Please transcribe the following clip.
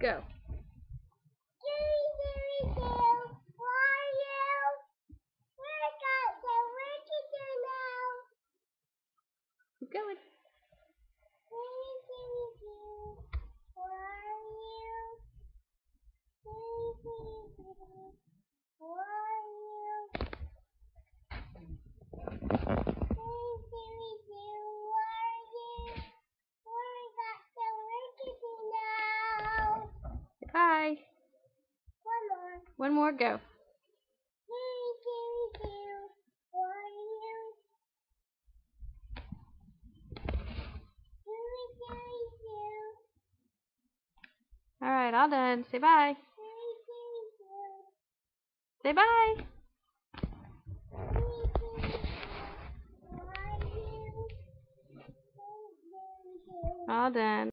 Go. Keep going. Bye. One more, go. Alright, all done. Say bye. Say bye. All done.